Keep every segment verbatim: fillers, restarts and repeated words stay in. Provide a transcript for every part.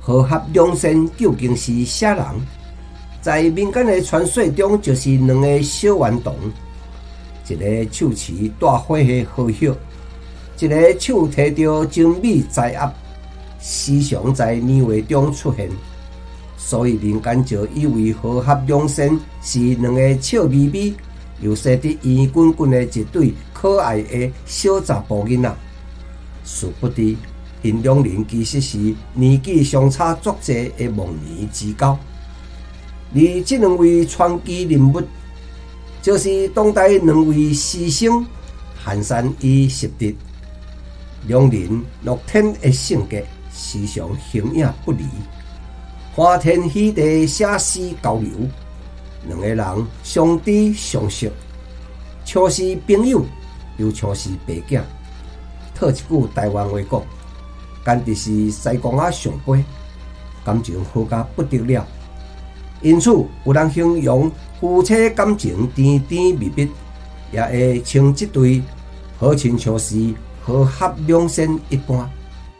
河合两仙究竟是啥人？在民间的传说中，就是两个小顽童，一个手持大火的好友，一个手提着精美财盒，时常在年画中出现。所以民间就以为河合两仙是两个笑眯眯又生得圆滚滚的一对可爱的小查甫囡仔。殊不知，因两人其实是年纪相差足济的忘年之交。而这两位传奇人物，就是当代两位师兄寒山与拾得。两人乐天的性格时常形影不离，欢天喜地写诗交流，两个人相知相惜，像是朋友又像是爸囝。套一句台湾话讲，简直是西公仔上杯，感情好甲不得了。因此，有人形容夫妻感情甜甜蜜蜜，也会称这对好亲像是河合两仙一般。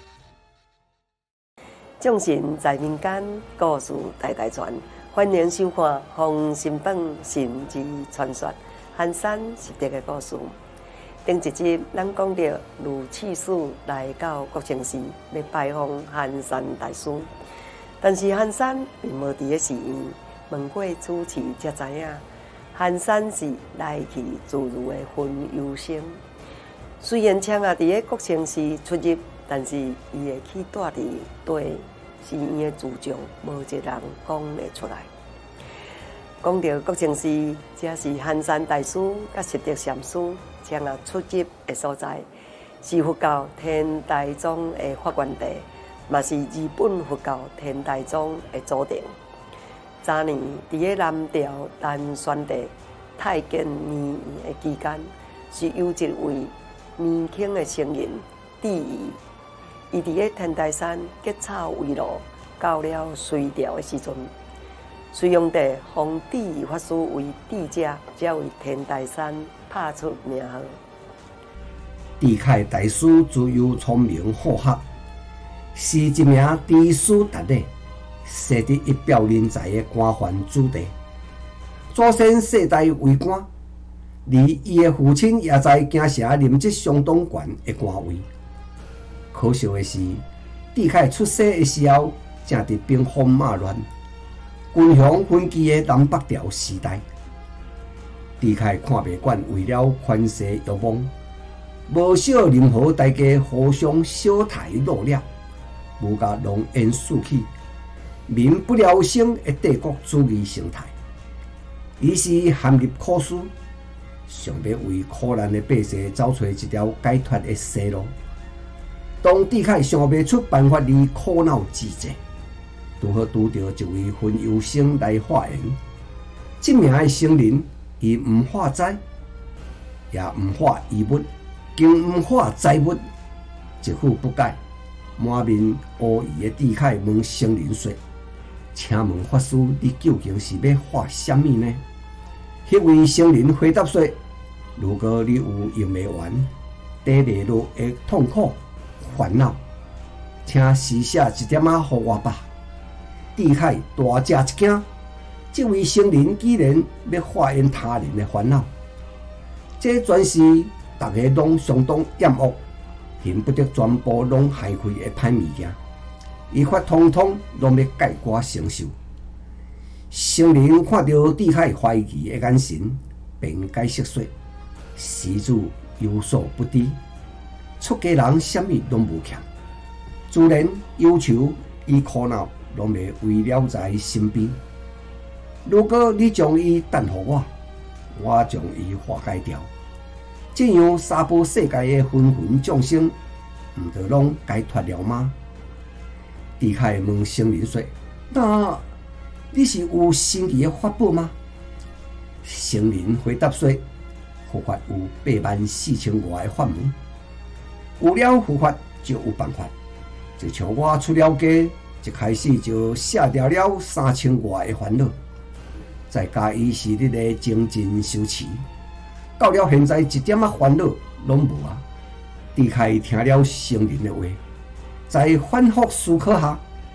众神在民间，故事代代传。欢迎收看《封神榜神之传说》寒山拾得的故事。顶一集咱讲到卢刺史来到国清寺，要拜访寒山大师。但是寒山并无伫个寺院，问过主持才知影，寒山是来去自如的云游僧。虽然请啊伫个国清寺出入，但是伊会去住伫对寺院的住将，无一人讲得出来。讲到国清寺，这是寒山大师甲拾得禅师请啊出入的所在，是佛教天台宗的发源地。嘛是日本佛教天台宗的祖庭。早年伫个南朝丹宣帝太建年的期间，是有一位年轻的僧人智宜，伊伫个天台山结草为炉，到了隋朝的时阵，隋炀帝封智宜法师为智者，才为天台山拍出名号。 智凯大师自幼聪明好学。是一名知书达理、识得一表人才的官宦子弟，祖先世代为官，而伊的父亲也在京城任职相当悬的官位。可惜的是，智凯出世的时候正值兵荒马乱、军饷分岐的南北朝时代。智凯看袂惯为了权势欲望，无少任何大家互相小抬落了。无甲龙烟四起，民不聊生的帝国主义生态。于是陷入苦思，想要为苦难的百姓找出一条解脱的生路。当智凯想不出办法离苦恼之际，拄好拄到一位云游僧来化缘。这名的僧人，伊毋化斋，也毋化衣物，更毋化财物，一副不改。满面乌疑的智凯问僧人说：“请问法师，你究竟是要画什么呢？”迄位僧人回答说：“如果你有用未完、抵袂落的痛苦、烦恼，请施舍一点仔予我吧。”智凯大吃一惊，这位僧人居然要化缘他人的烦恼，这全是大家拢相当厌恶。恨不得全部拢害开的歹物件，伊发通通拢要解决承受。僧人看到智凯怀疑的眼神，便解释说：“施主有所不知，出家人什么拢无欠，自然忧愁与苦恼拢袂围绕在身边。如果你将伊等予我，我将伊化解掉。”这样三宝世界的纷纷众生，毋就拢解脱了吗？智凯问僧人说：“那你是有神奇的法宝吗？”僧人回答说：“佛法有八万四千外的法门，有了佛法就有办法。就像我出了家，一开始就卸掉了三千外的烦恼，再加以是日的精进修持。”到了现在，一点仔烦恼拢无啊！智凯听了僧人的话，在反复思考下，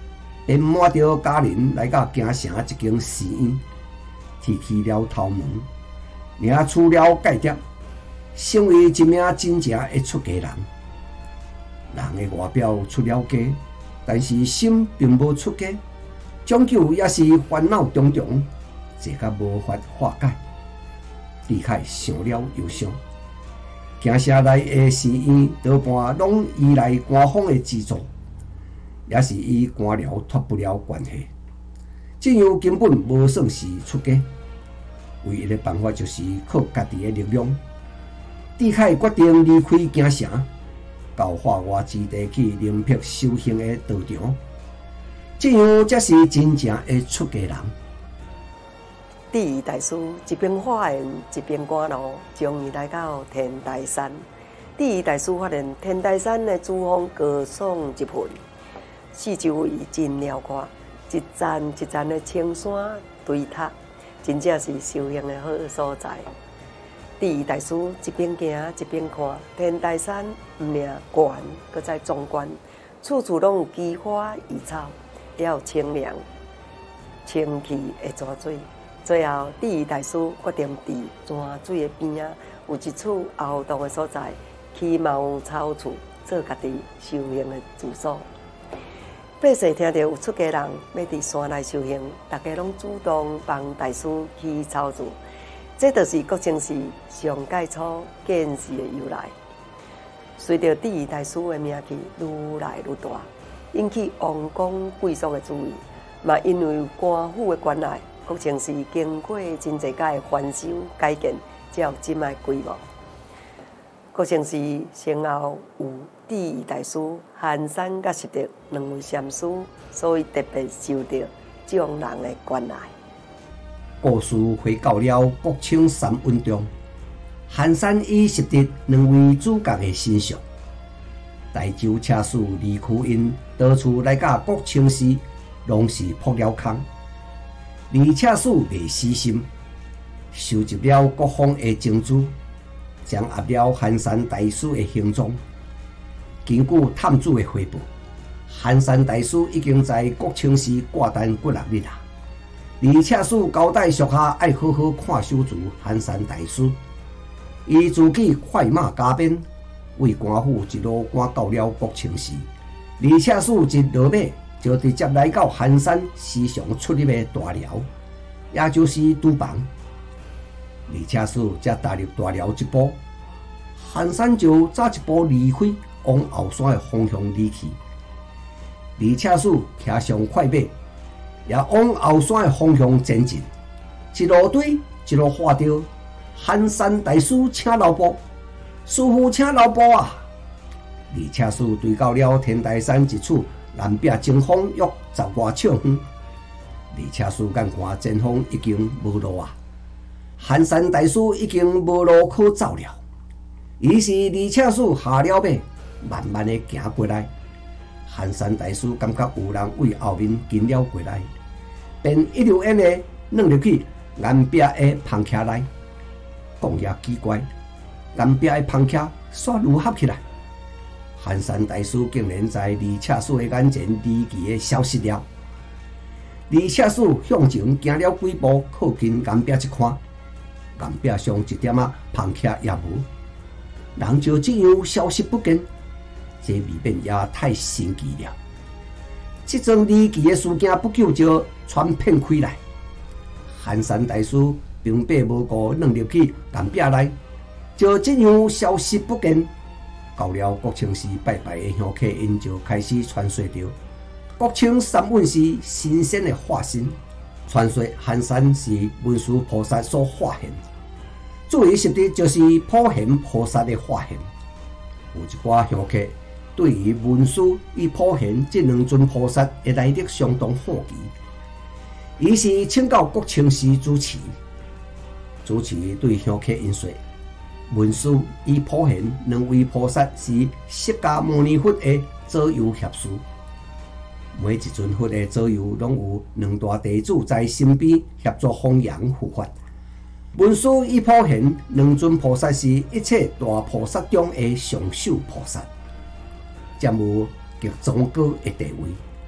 便瞒着家人来到京城一间寺院，提起了头门，领取了戒牒，成为一名真正的出家人。人的外表出了家，但是心并无出家，终究也是烦恼重重，坐甲无法化解。李凯想了又想，京城内的寺院多半拢依赖官方的资助，也是与官僚脱不了关系。这样根本无算是出家，唯一的办法就是靠家己的力量。李凯决定离开京城，到化外之地去灵僻修行的道场，这样才是真正的出家人。 第二大师一边化缘，一边赶路，终于来到天台山。第二大师发现天台山的珠峰高耸一片，四周围真辽阔，一站一站的青山堆塔，真正是修行的好所在。第二大师一边行一边看，天台山毋仅悬，搁再壮观，处处拢有奇花异草，也有清凉、清气的泉水。最后，第二大师决定伫泉水的边仔有一处凹洞的所在，起茅草厝，做家己修行的住所。百姓听到有出家人要伫山内修行，大家拢主动帮大师起草厝，这就是国清寺上介初建寺的由来。随着第二大师的名气愈来愈大，引起王公贵族的注意，嘛因为官府的关爱。国清寺经过真侪届的翻修改建，才有今卖规模。国清寺先后有第二大师寒山甲实德两位禅师，所以特别受到众人的关爱。 故事回到了国清三运中，寒山与实德两位主角的身上。台州车师李屈因到处来到国清寺，拢是扑了空。李车师未死心，收集了各方的证据，掌握了寒山大师的行踪。根据探子的汇报，寒山大师已经在国清寺挂单几六日啊。李车师交代属下要好好看守住寒山大师，伊自己快马加鞭，为官府一路赶到了国清寺。李车师一落马，就直接来到寒山时常出入的大寮，也就是厨房。李车师才踏入大寮一步，寒山就早一步离开，往后山的方向离去。李车师骑上快马，也往后山的方向前进。一路追，一路喊着：“寒山大师，请留步！师傅，请留步啊！”李车师追到了天台山一处。南壁前方约十外尺远，李车师眼看前方已经无路啊，寒山大师已经无路可走了。于是李车师下了马，慢慢的行过来。寒山大师感觉有人为后面跟了过来，便一溜烟的弄入去南壁的棚屉内。讲也奇怪，南壁的棚屉煞如合起来。寒山大师竟然在李车师的眼前离奇的消失了。李车师向前行了几步，靠近岩壁一看，岩壁上一点仔棚屉也无，人就这样消失不见，这未免也太神奇了。这桩离奇的事件不久就传遍开来，寒山大师平白无故弄入去岩壁内，就这样消失不见。到了国清寺拜拜的香客，因就开始传说着国清三运是神仙的化身，传说寒山是文殊菩萨所化现，至于实质就是普贤菩萨的化现。有一寡香客对于文殊与普贤这两尊菩萨的来历相当好奇，于是请到国清寺主持。主持对香客因说，文殊与普贤两位菩萨是释迦牟尼佛的左右协士，每一尊佛的左右拢有两大弟子在身边协助弘扬护法。文殊与普贤两尊菩萨是一切大菩萨中的上首菩萨，占有极崇高的地位。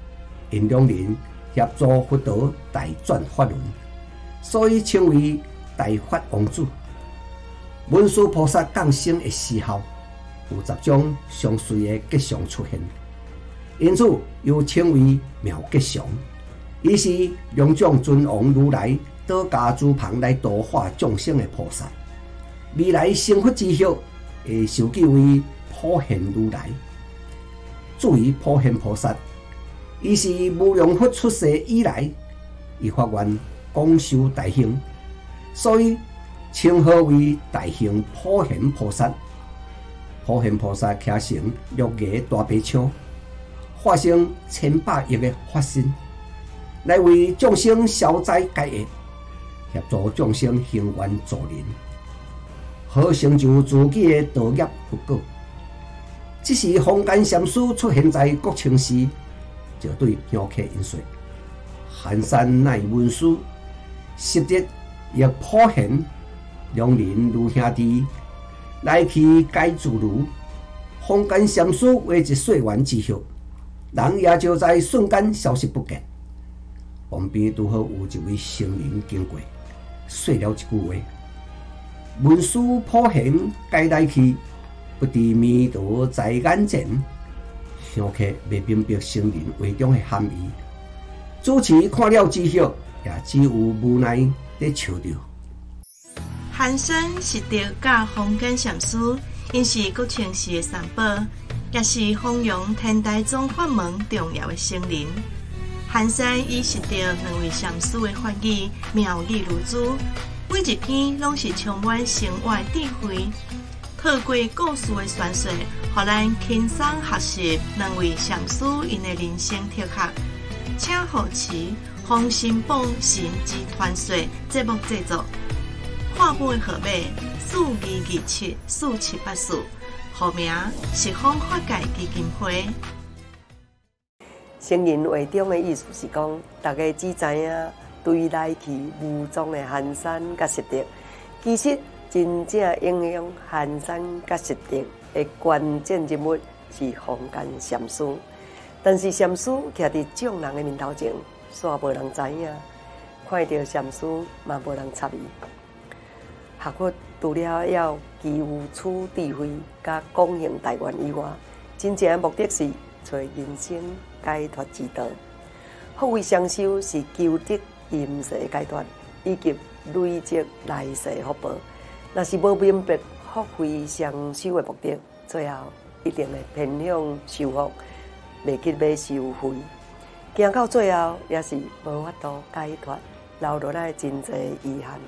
因两人协助佛陀大转法轮，所以称为大法王子。文殊菩萨降生的时候，有十种相随的吉祥出现，因此又称为妙吉祥。伊是两种尊王如来倒家诸旁来度化众生的菩萨。未来成佛之后，会受记为普贤如来。至于普贤菩萨，伊是无量佛出世以来，伊发愿广修大行，所以称号为大行普贤菩萨。普贤菩萨骑乘六牙大白象，化成千百亿的法身，来为众生消灾解厄，协助众生行愿助人，好成就自己的道业福果。这时，坊间禅师出现在国清时，就对香客因说：“寒山乃文殊，昔日亦普贤，两人如兄弟，来去皆自如。”坊间禅师话一说完之后，人也就在瞬间消失不见。旁边拄好有一位僧人经过，说了一句话：“文殊普贤该来去，不知弥陀在眼前。”香客未明白僧人话中的含义，主持看了之后，也只有无奈在笑着。 寒山是着甲坊间禅师，因是国清寺的三宝，也是弘扬天台宗法门重要的僧人。寒山以识着两位禅师的法语妙语如珠，每一篇拢是充满生活智慧。透过故事的传说，互咱轻松学习两位禅师因的人生哲学。请扶持洪新榜神之传说节目制作，看本的号码四二二七四七八四，号名是方法界基金会。 圣人话中的意思是讲，大家只知影对来去无踪的寒山甲实地，其实真正应用寒山甲实地的关键人物是坊间禅师。但是禅师徛伫众人的面头前，煞无人知影，看到禅师嘛无人插伊。学佛除了要祈有此智慧，甲广行大愿以外，真正的目的是找人生解脱之道。福慧双修是求得今世解脱，以及累积来世福报。若是无明白福慧双修的目的，最后一定会偏向修福，袂记要受惠。行到最后，也是无法度解脱，留落来真侪遗憾。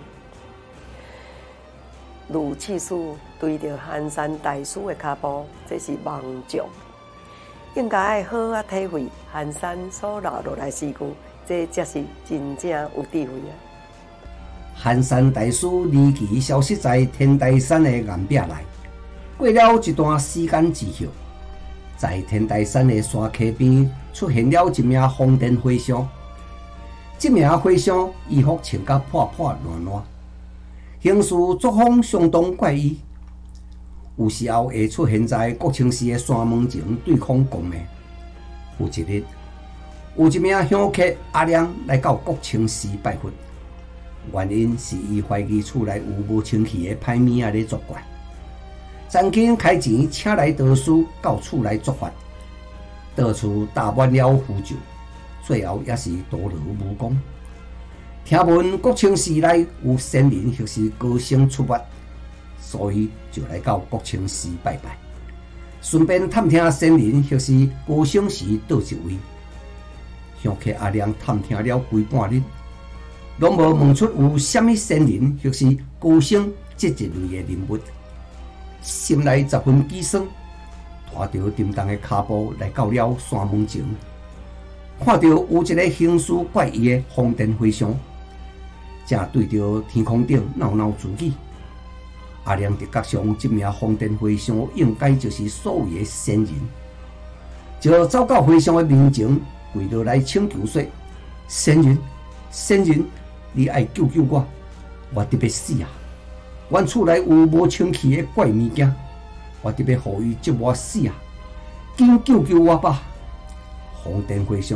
如次数对着寒山大师的脚步，这是妄想。应该爱好好体会寒山所留落来事故，这才是真正有智慧啊！ 寒山大师离奇消失在天台山的岩壁内，过了一段时间之后，在天台山的山溪边出现了一名风电和尚。这名和尚衣服穿甲破破烂烂，行事作风相当怪异，有时候会出现在国清寺的山门前对空讲的。有一日，有一名香客阿亮来到国清寺拜佛，原因是伊怀疑厝内有无清气的歹物仔咧作怪，曾经开钱请来道士到厝内作法，道士打满了符咒，最后也是徒劳无功。听闻国清寺内有仙人或是高僧出没，所以就来到国清寺拜拜，顺便探听仙人或是高僧是倒一位。香客阿亮探听了规半日，拢无问出有啥物仙人或是高僧这一类的人物，心内十分沮丧，拖着沉重的脚步来到了山门前，看到有一个行事怪异的风电和尚，正对着天空顶喃喃自语。阿亮直觉上，这名风电和尚应该就是所谓的仙人，就走到和尚的面前，跪落来请求说：“仙人，仙人，你爱救救我，我得要死啊！阮厝内有无清气的怪物件，我得要互伊接我死啊！紧救救我吧！”风电和尚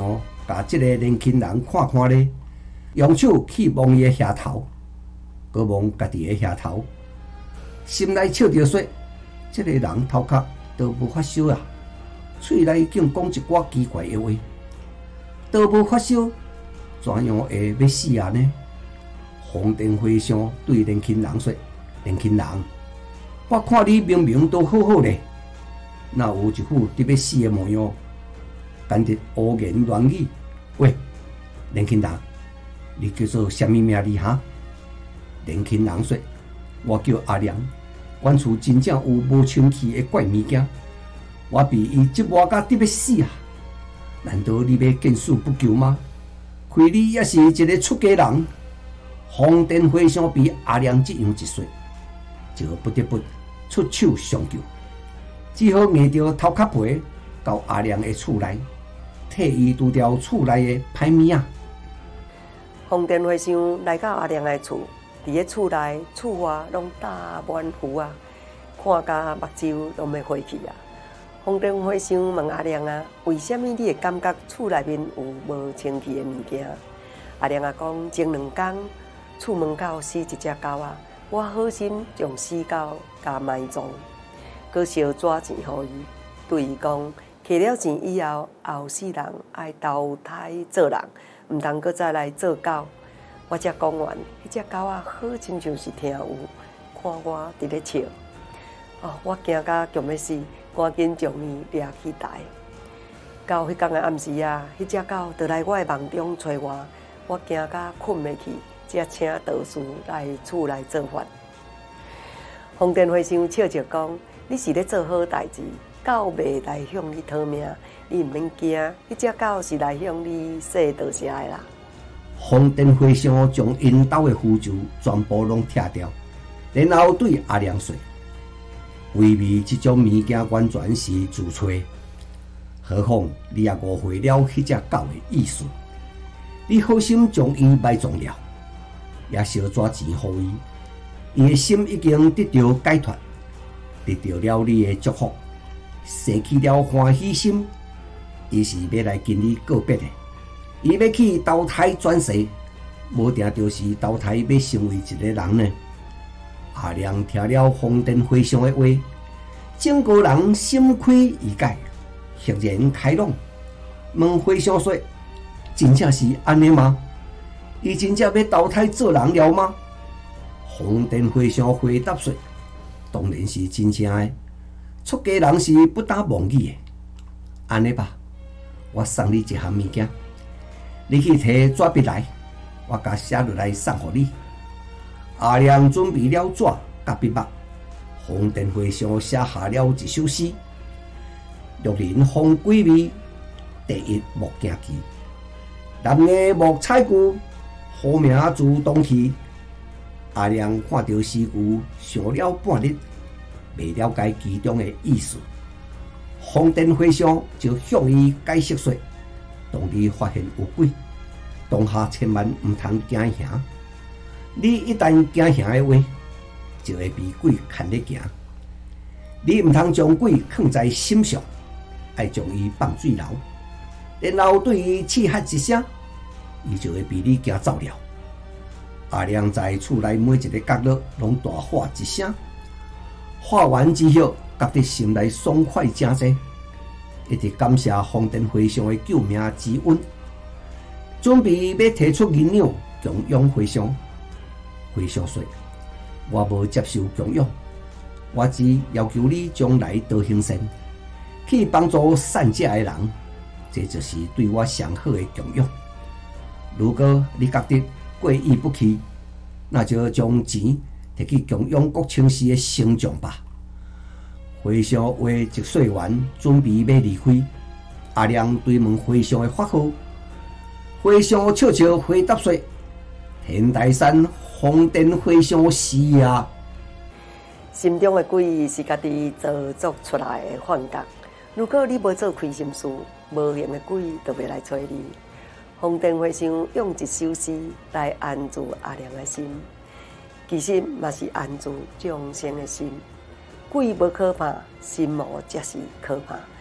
甲即个年轻人看看咧，用手去摸伊的额头，搁摸家己的额头，心内笑着说：即、这个人头壳都无发烧啊！喙内竟讲一寡奇怪的话，都无发烧，怎样会要死啊呢？风尘回想对年轻人说：年轻人，我看你明明都好好咧，哪有一副得要死的模样？简直胡言乱语！喂，年轻人，你叫做什么名字哈？年轻人说：我叫阿良，阮厝真正有无清气的怪物件，我被伊折磨甲得要死啊！难道你要见死不救吗？亏你也是一个出家人。风尘回想被阿良这样一说，就不得不出手相救，只好硬着头壳皮到阿良的厝内，替伊除掉厝内的歹物啊。 风尘回想来到阿良的厝，伫个厝内厝外拢打满符啊，看甲目睭拢要花去啊。风尘回想问阿良啊，为什么你会感觉厝内面有无清气的物件？阿良啊讲，前两天厝门口死一只狗啊，我好心将死狗甲埋葬，佮烧纸钱互伊，对伊讲，摕了钱以后，后世人爱投胎做人，毋通佮再来做狗。我才讲完，迄只狗啊，好亲像是听有，看我伫咧笑。哦，我惊甲强要死，赶紧将伊掠去台。到迄天的暗时啊，迄只狗就来我的梦中找我，我惊甲困袂去。才请道士来厝内做法。风尘回想笑着讲：你是咧做好代志，狗袂来向你讨命，你毋免惊，迄只狗是来向你说多谢的啦。 风尘回想将因兜的符咒全部拢拆掉，然后对阿良说：微微这种物件完全是自吹，何况你也误会了迄只狗的意思。你好心将伊埋葬了。也烧纸钱予伊，伊的心已经得到解脱，得到了你的祝福，生起了欢喜心。伊是要来跟你告别的，伊要去投胎转世，无定就是投胎要成为一个人呢。阿良听了风尘回想的话，整个人心开意解，豁然开朗，问回想说：真正是安尼吗？伊真正要投胎做人了吗？风尘回想回答说：当然是真正的。出家人是不打妄语的。安尼吧，我送你一项物件，你去摕纸笔来，我甲写落来送予你。阿良准备了纸甲笔墨，风尘回想写下了一首诗：玉林风鬼味，第一木行奇。男的木彩句。好名自东去，阿良看到诗句，想了半日，未了解其中的意思。风尘回想就向伊解释说：当你发现有鬼，当下千万毋通惊吓。你一旦惊吓的话，就会被鬼牵咧行。你毋通将鬼放在心上，爱将伊放水流，然后对伊刺喝一声。伊就会被你惊走了。阿良在厝内每一个角落拢大喊一声，喊完之后，觉得心内爽快真济，一直感谢风尘回想的救命之恩，准备要提出银两供养回想。回想说：我无接受供养，我只要求你将来多行善，去帮助善者的人，这就是对我上好的供养。如果你觉得过意不去，那就将钱摕去供养国清寺的神像吧。回想话一说完，准备要离开。阿良对问回想的法号，回想笑笑回答说：天台山风尘回想是啊。 心中的鬼是家己造作出来的幻觉。如果你无做亏心事，无形的鬼就袂来找你。风尘回想用一首诗来安住阿良的心，其实嘛是安住众生的心。鬼无可怕，心魔才是可怕。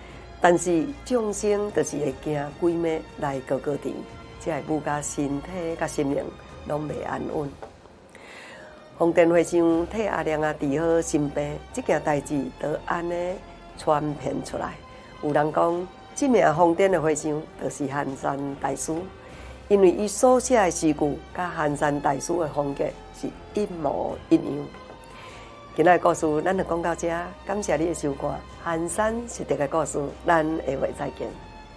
但是众生就是会惊鬼魅来高高甜，才会母甲身体甲心灵拢未安稳。皇殿和尚替阿亮啊治好心病，这件代志就安尼传遍出来。有人讲，这名皇殿的和尚就是寒山大师，因为伊所写的诗句，甲寒山大师的风格是一模一样。今仔的故事，咱就讲到这，感谢你的收看。寒山拾得的故事，咱下回再见。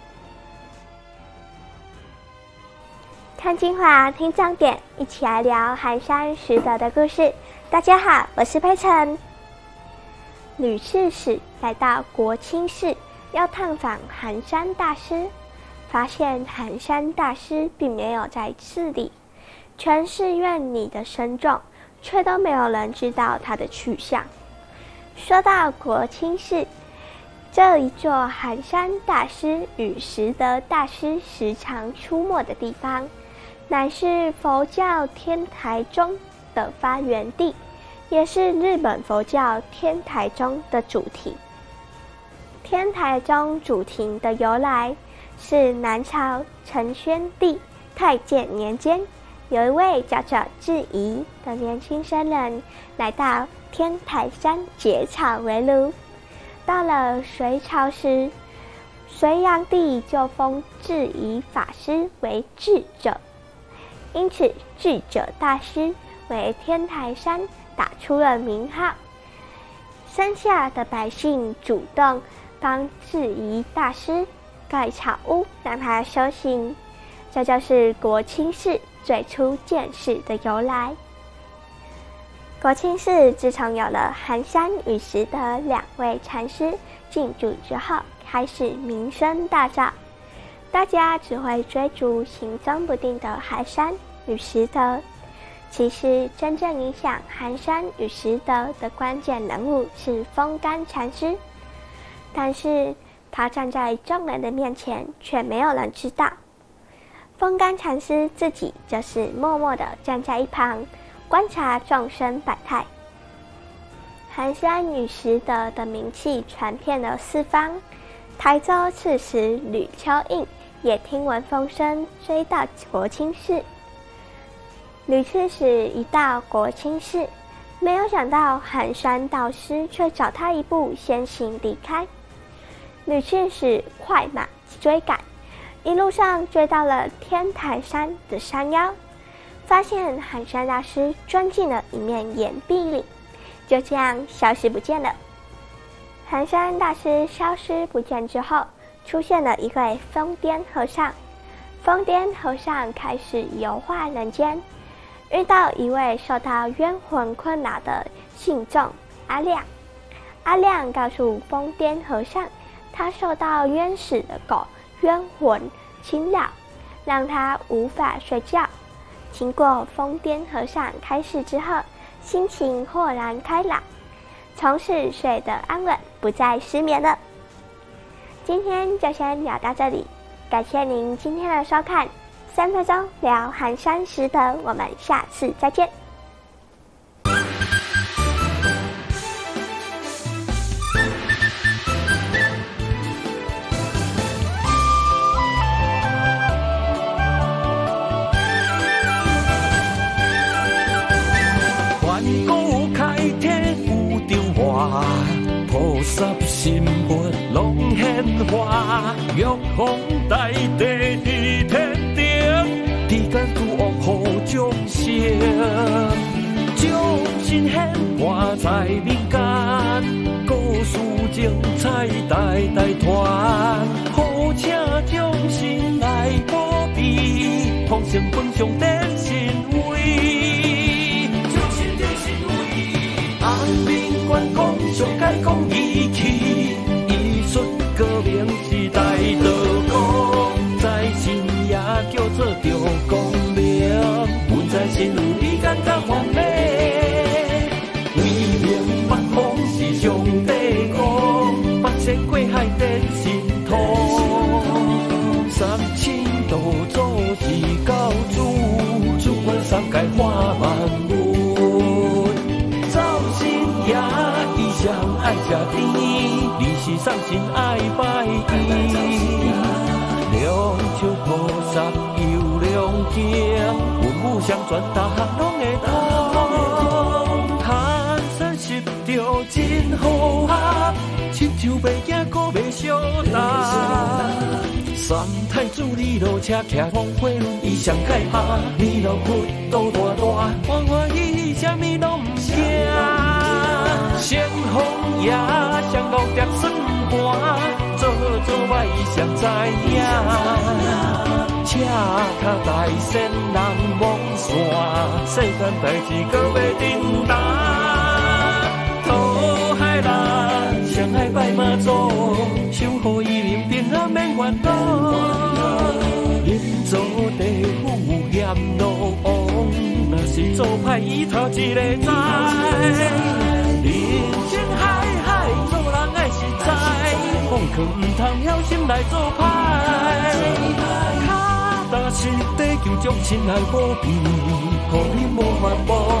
看精华，听重点，一起来聊寒山拾得的故事。大家好，我是佩晨。吕刺史来到国清寺，要探访寒山大师，发现寒山大师并没有在寺里，全寺院里的僧众却都没有人知道他的去向。说到国清寺，这一座寒山大师与拾得大师时常出没的地方，乃是佛教天台宗的发源地，也是日本佛教天台宗的主题。天台宗主题的由来是南朝陈宣帝太建年间，有一位叫做智疑的年轻僧人来到天台山结草为炉。到了隋朝时，隋炀帝就封智疑法师为智者，因此智者大师为天台山打出了名号。山下的百姓主动帮智疑大师盖草屋，让他修行，这就是国清寺最初建寺的由来。国清寺自从有了寒山与拾得两位禅师进驻之后，开始名声大噪，大家只会追逐行踪不定的寒山与拾得。其实真正影响寒山与拾得的关键人物是风干禅师，但是他站在众人的面前，却没有人知道。风干禅师自己就是默默地站在一旁，观察众生百态。寒山与拾得的名气传遍了四方，台州刺史吕秋应也听闻风声，追到国清寺。吕刺史一到国清寺，没有想到寒山道师却早他一步先行离开。吕刺史快马追赶，一路上追到了天台山的山腰，发现寒山大师钻进了一面岩壁里，就这样消失不见了。寒山大师消失不见之后，出现了一位疯癫和尚。疯癫和尚开始游化人间，遇到一位受到冤魂困扰的信众阿亮。阿亮告诉疯癫和尚，他受到冤死的狗冤魂侵扰，让他无法睡觉。经过疯癫和尚开示之后，心情豁然开朗，从此睡得安稳，不再失眠了。今天就先聊到这里，感谢您今天的收看，三分钟聊寒山拾得，我们下次再见。 菩萨心佛拢显化，玉皇大帝伫天顶，地间诸王护众生，众生显化在民间，故事精彩代代传，好请众生来保庇，同成分上顶神威，众生顶神威，安民观讲上解讲义气，艺术革命时代道光，在神也叫做着光明，阮在心有比感觉完美，为明北方是上帝讲，北仙过海变神通，三千道祖是教主，主管三界化万物，造神也一向爱吃甜。 是送心爱拜伊。两手菩萨有良经，文武相传大项拢会通。寒山拾着真好合，亲像袂惊搁袂相打。三太子二路车骑风火轮，伊上界拍，二路佛都大大，欢欢喜喜，啥物拢毋惊。先锋爷上路蝶算盘，做做歹伊上知影。车脚大仙人望线，世间代志搁要振达。讨海人上海拜妈祖，守护伊人平安免烦恼。临做地府险路王，若是做歹伊头一个知。人生海海，做人爱实在，放弃毋通晓心来做歹。踏实地求祝亲爱保庇，互你无法无